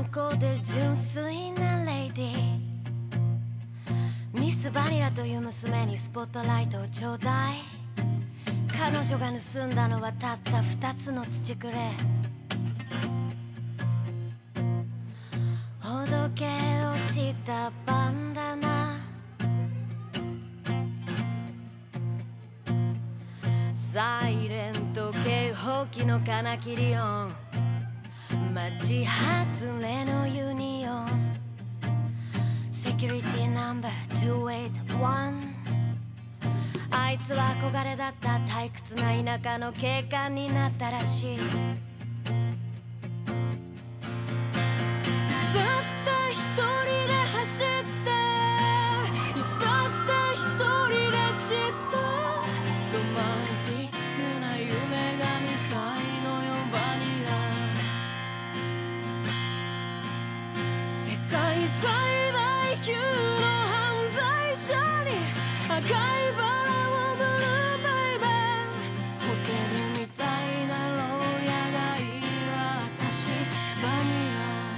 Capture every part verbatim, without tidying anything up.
頑固で純粋なレイディー、ミスバニラという娘にスポットライトをちょうだい。彼女が盗んだのはたった二つの土くれ。ほどけ落ちたバンダナ、サイレント警報器の金切り音、街外れのユニオン、セキュリティナンバーにーはちいち。あいつは憧れだった退屈な田舎の警官になったらしい。いつだって一人で走って、いつだって一人で散った。ロマンティックな夢が見たいのよバニラ。世界最大級の犯罪者に赤いバラをブルーベイベー。ホテルみたいな牢屋がいいわ私バニラ。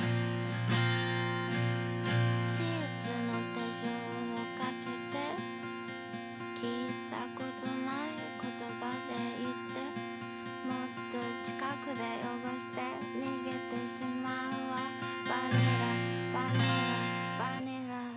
シーツの手錠をかけて、聞いたことない言葉で言って、もっと近くで汚して逃げてしまうわバニラバニラバニラ。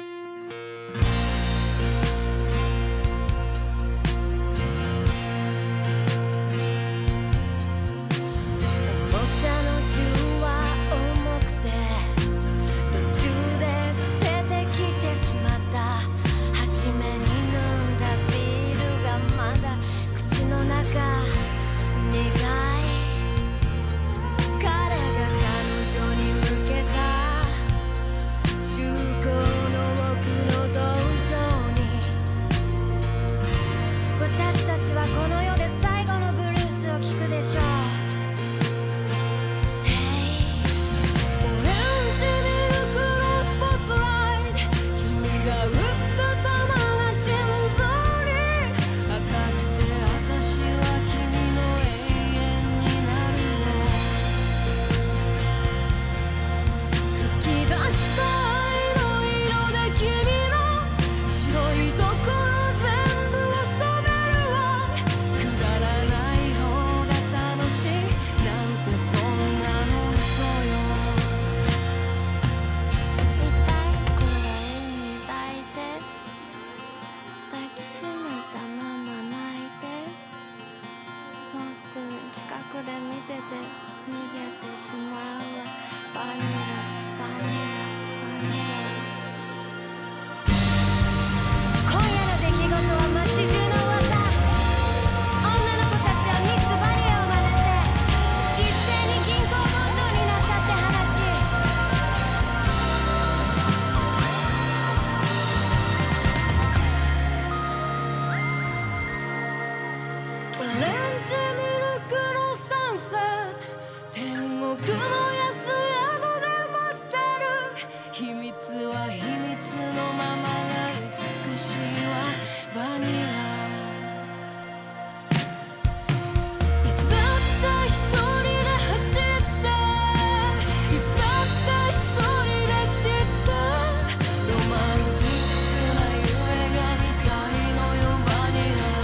おもちゃの銃は重くて途中で捨ててきてしまった。初めに飲んだビールがまだ口の中苦い。彼が彼女に向けた中高の奥の道場に、私たちはこの世で最後のブルースを聴くでしょう。Hey オレンジミルクのスポットライト、君が打った玉が心臓に当たって、私は君の永遠になるの。吹き出した愛の色で君の白いところ全部を染めるわ。くだらない方が楽しいなんてそんなの嘘よ。痛いくらいに抱いて、抱きしめたまま泣いて、もっと近くで見てて逃げてしまうわバニラバニラバニラ。今夜の出来事は街中の噂。女の子たちはミスバニラを真似て一斉に銀行強盗になったって話。オレンジミルクのサンセット、天国の安宿で待ってる。秘密は秘密のままが美しいわバニラ。いつだって一人で走って、いつだって一人で散った。ロマンティックな夢が見たいのよバニラ。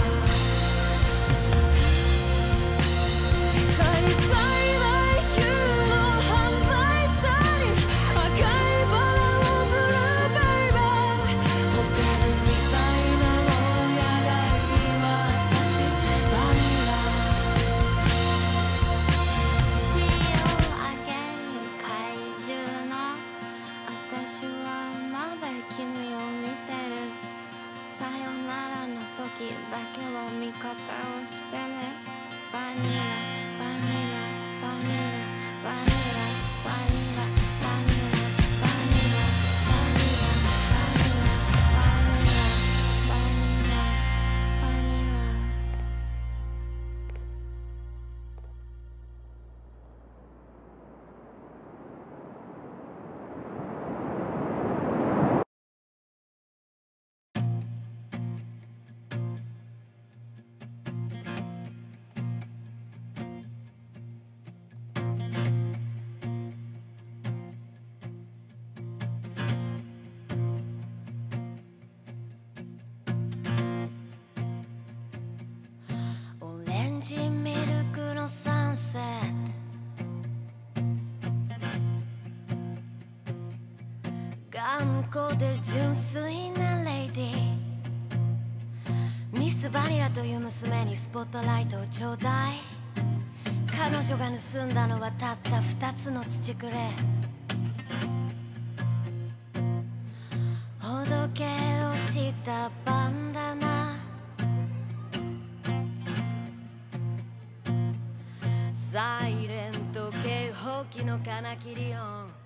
世界最大級の犯罪者に赤いバラをブルーベイベー。ホテルみたいな牢屋がいいわ私バニラ。See you again 怪獣の私はまだ君を見てる。さよならの時だけは味方をしてねバニラバニラバニラバニラバニラバニラバニラバニラバニラバニラバニラバニラ。 チミルクのサンセット、頑固で純粋なレイディー、ミスバニラという娘にスポットライトをちょうだい。彼女が盗んだのはたった二つの土くれ。ほどけ落ちたバンダナ、サイレント警報器の金切り音。